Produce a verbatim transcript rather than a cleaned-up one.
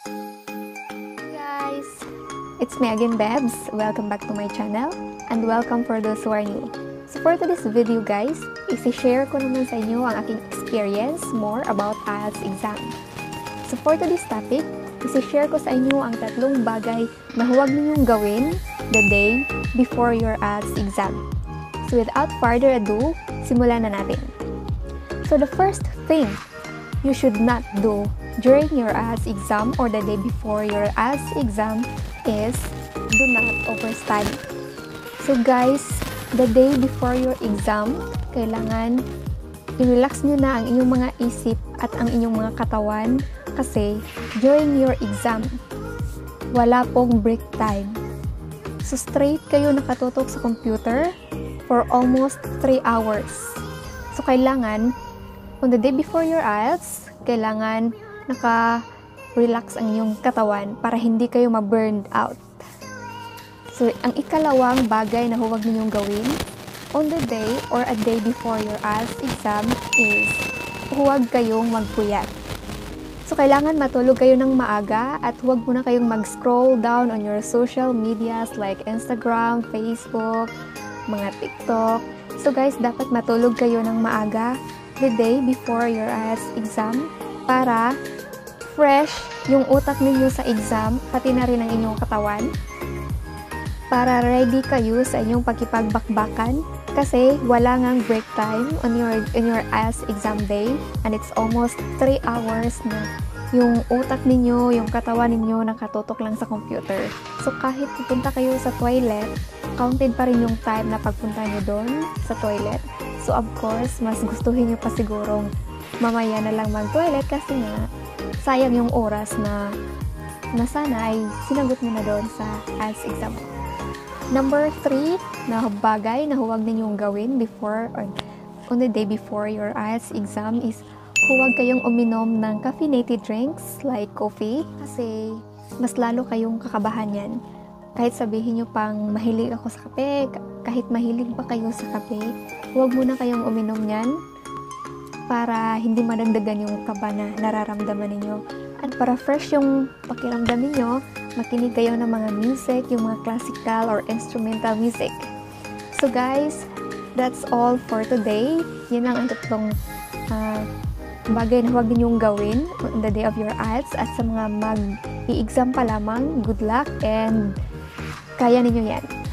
Hey guys! It's me again, Bebs. Welcome back to my channel and welcome for those who are new. So for today's video guys, isi-share ko naman sa inyo ang aking experience more about I E L T S exam. So for today's topic, isi-share ko sa inyo ang tatlong bagay na huwag ninyong gawin the day before your I E L T S exam. So without further ado, simulan na natin. So the first thing you should not do during your I E L T S exam or the day before your I E L T S exam is do not overstudy. So guys, the day before your exam, kailangan i-relax nyo na ang inyong mga isip at ang inyong mga katawan kasi during your exam, wala pong break time. So straight kayo nakatutok sa computer for almost three hours. So kailangan, on the day before your I E L T S, kailangan naka-relax ang inyong katawan para hindi kayo ma-burned out. So, ang ikalawang bagay na huwag ninyong gawin on the day or a day before your I E L T S exam is huwag kayong magpuyat. So, kailangan matulog kayo ng maaga at huwag muna kayong mag-scroll down on your social medias like Instagram, Facebook, mga TikTok. So, guys, dapat matulog kayo ng maaga the day before your I E L T S exam para fresh yung utak ninyo sa exam, pati na rin ang inyong katawan, para ready kayo sa inyong pakipagbakbakan kasi wala ngang break time on your, on your I E L T S exam day and it's almost three hours na yung utak ninyo, yung katawan ninyo nakatutok lang sa computer. So kahit pupunta kayo sa toilet, counted pa rin yung time na pagpunta nyo doon sa toilet. So of course, mas gustuhin nyo pa sigurong mamaya na lang mag-toilet kasi nga sayang yung oras na na sana ay sinagot nyo na doon sa I E L T S exam. Number three na bagay na huwag ninyong gawin before or on the day before your I E L T S exam is huwag kayong uminom ng caffeinated drinks like coffee kasi mas lalo kayong kakabahan yan. Kahit sabihin nyo pang mahilig ako sa kape, kahit mahilig pa kayo sa kape, huwag muna kayong uminom yan para hindi madagdagan yung kaba na nararamdaman ninyo. At para fresh yung pakiramdam ninyo, makinig kayo ng mga music, yung mga classical or instrumental music. So guys, that's all for today. Yun lang ang tatlong uh, bagay na huwag ninyong gawin on the day of your I E L T S. At sa mga mag-i-exam pa lamang, good luck and kaya ninyo yan.